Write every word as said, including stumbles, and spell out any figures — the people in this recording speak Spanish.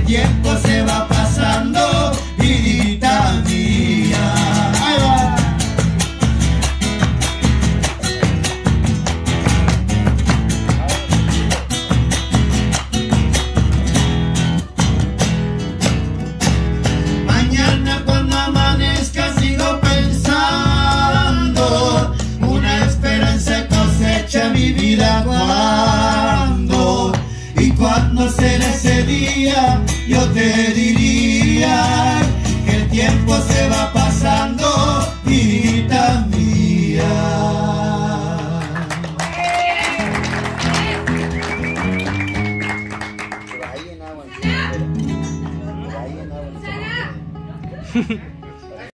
tiempo se va pasando, vidita mía. Ahí va. Mañana cuando amanezca sigo pensando, una esperanza cosecha mi vida. Cuando y cuando será ese día, yo te diré.